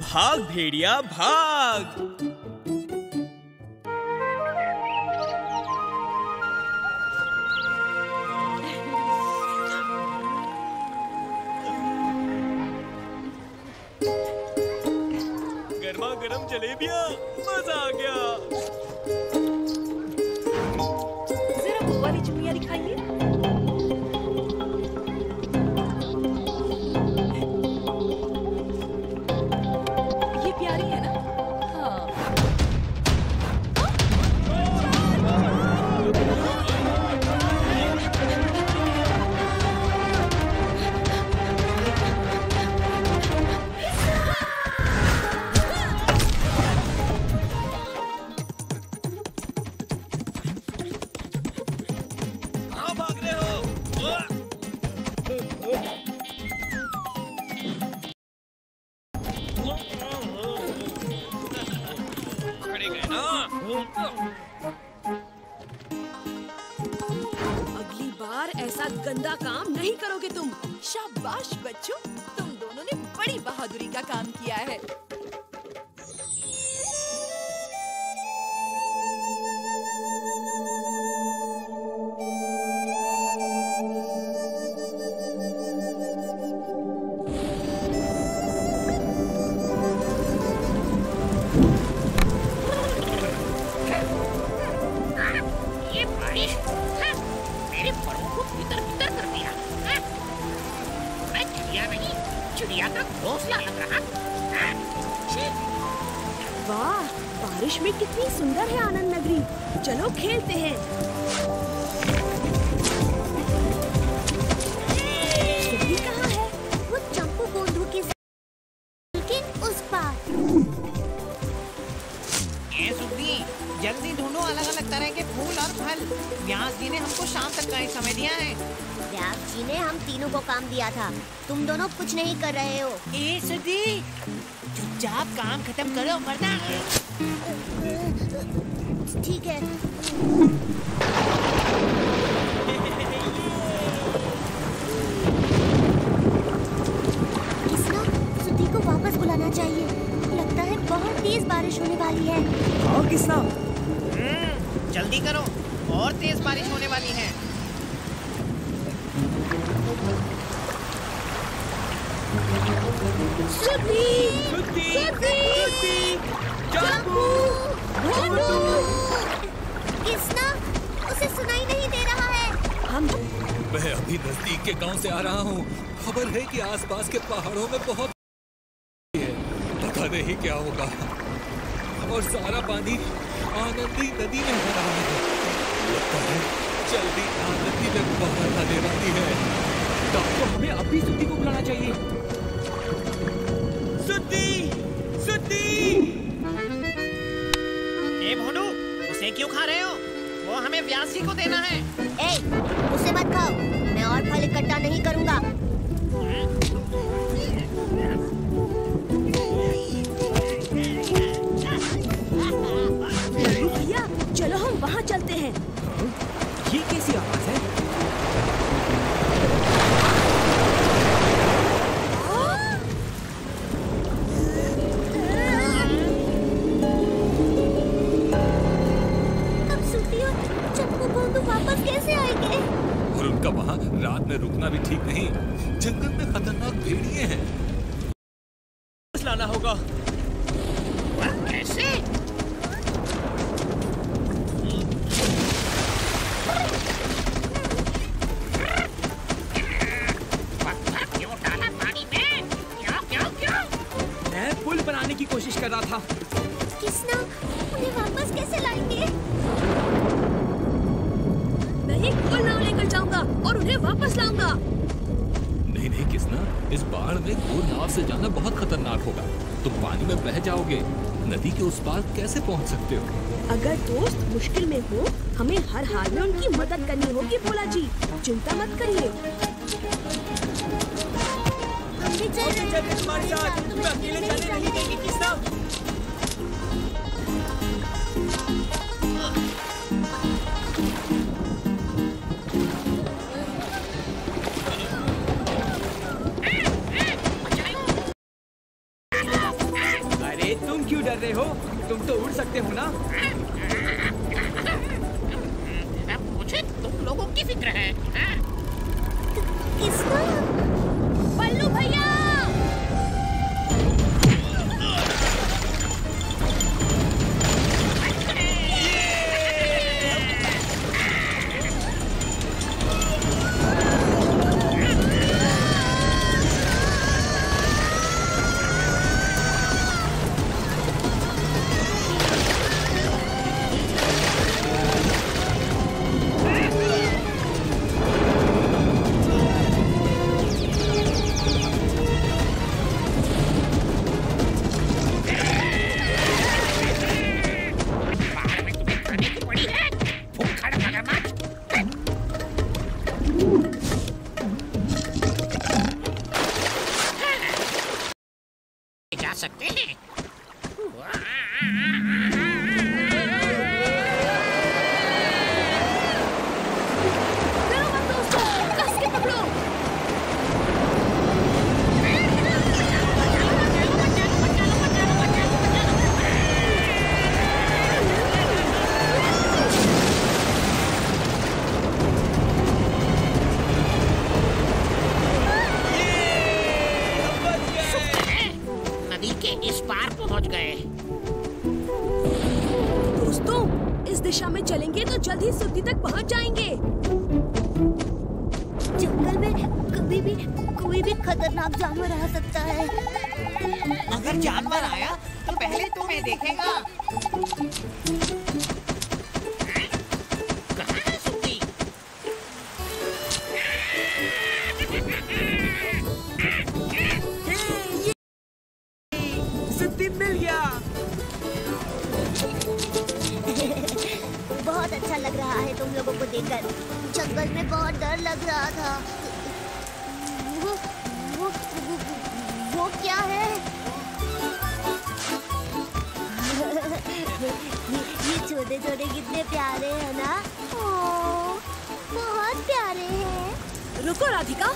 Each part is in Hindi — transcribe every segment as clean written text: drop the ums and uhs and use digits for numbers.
भाग भेड़िया भाग। गर्मा गर्म जलेबियाँ, मजा आ गया। जरा वो वाली चुनिया दिखाइए। ये प्यारी है ना? हाँ। अगली बार ऐसा गंदा काम नहीं करोगे तुम। शाबाश बच्चों, तुम दोनों ने बड़ी बहादुरी का काम किया है। ये बारिश मेरे परों को भीतर भीतर कर दिया। मैं चिड़िया नहीं, चिड़िया का घोंसला लग रहा। वाह, बारिश में कितनी सुंदर है आनंद नगरी। चलो खेलते हैं। सुखी कहाँ है? वो चंपू बोंदू के उस पार। ये सुखी, जल्दी ढूंढो अलग अलग तरह के फूल और फल। व्यास जी ने हमको शाम तक का ही समय दिया है। व्यास जी ने हम तीनों को काम दिया था। तुम दोनों कुछ नहीं कर रहे हो। ए सुखी, चुपचाप काम खत्म करो वरना। ठीक है। किसना सुधी को वापस बुलाना चाहिए। लगता है बहुत तेज बारिश होने वाली है। हाँ किसना? जल्दी करो, और तेज बारिश होने वाली है। सुधी, किसना उसे सुनाई नहीं दे रहा है। मैं अभी नजदीक के गांव से आ रहा हूँ। खबर है कि आसपास के पहाड़ों में बहुत है। पता नहीं क्या होगा। और सारा पानी आनंदी नदी में भरा है। लगता है जल्दी आनंदी में बाहर आने वाली है। तो हमें अभी सुद्दी को बुलाना चाहिए। सुद्दी, सुद्दी। ए भोंडू, उसे क्यों खा रहे हो? वो हमें व्यास जी को देना है। ए, उसे मत खाओ। मैं और फल इकट्ठा नहीं करूँगा। भैया, चलो हम वहाँ चलते हैं। ये कैसी आवाज है? अब सुधी और चंपू बोंदू वापस कैसे आएंगे? और उनका वहाँ रात में रुकना भी ठीक नहीं। जंगल में खतरनाक भेड़िए हैं। लाना होगा। कैसे? क्यों डाला पानी में? क्यों? मैं पुल बनाने की कोशिश कर रहा था। किसना उन्हें वापस कैसे लाएंगे? मैं एक पुल नाव लेकर जाऊंगा और उन्हें वापस लाऊंगा। नहीं किसना, इस बाढ़ में गोल नाव से जाना बहुत खतरनाक होगा। तुम पानी में बह जाओगे। नदी के उस पार कैसे पहुंच सकते हो? अगर दोस्त मुश्किल में हो, हमें हर हाल में उनकी मदद करनी होगी भोला जी। चिंता मत करिए। हम भी चल रहे हैं तुम्हारे साथ। तुम्हें अकेले जाने नहीं देंगे किसना। अरे तुम क्यों डर रहे हो? तुम तो उड़ सकते हो ना? मुझे तुम लोगों की फिक्र है। किसका? बल्लू भैया! जा सकते हैं। डरो मत दोस्तों, कस के पकड़ो। नदी के इस पार पहुंच गए। दोस्तों, इस दिशा में चलेंगे तो जल्द ही सिद्धि तक पहुंच जाएंगे। जंगल में कभी भी कोई भी खतरनाक जानवर आ सकता है। अगर जानवर आया तो पहले तुम्हें देखेगा। कहाँ है सुप्री? सिद्धि मिल गया। बहुत अच्छा लग रहा है तुम लोगों को देखकर। जंगल में बहुत डर लग रहा था। वो क्या है? ये छोटे छोटे कितने प्यारे हैं ना। ओह, बहुत प्यारे हैं। रुको राधिका।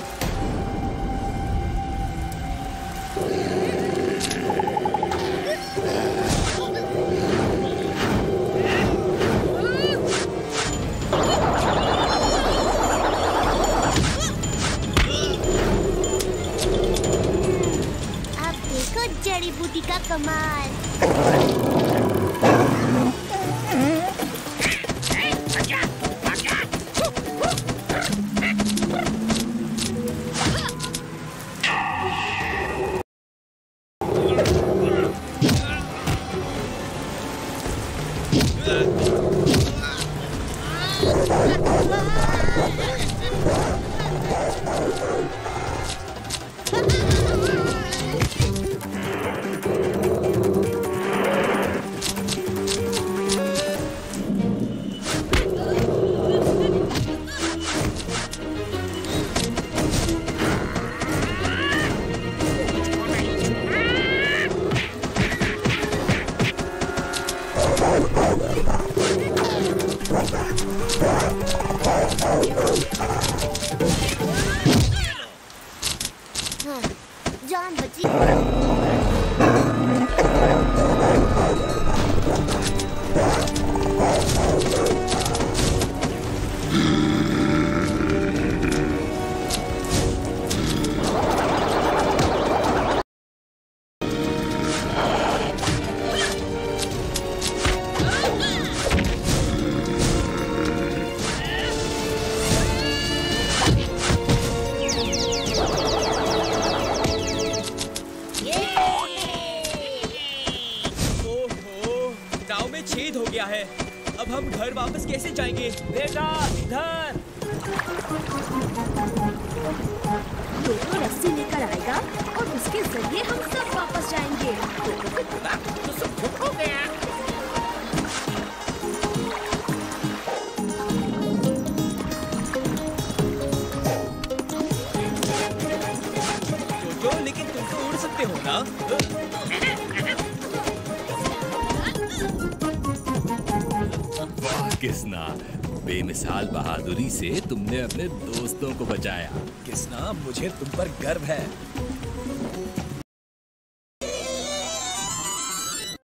अब देखो जड़ी बूटी का कमाल। आजा, आजा। हाँ, जान बची। छेद हो गया है। अब हम घर वापस कैसे जाएंगे? बेटा इधर। दोनों रस्सी लेकर आएगा और उसके जरिए हम सब वापस जाएंगे। तो सब चुप हो गया। जोजो, लेकिन तुम तो उड़ सकते हो ना? वाह किसना, बेमिसाल बहादुरी से तुमने अपने दोस्तों को बचाया। किसना, मुझे तुम पर गर्व है।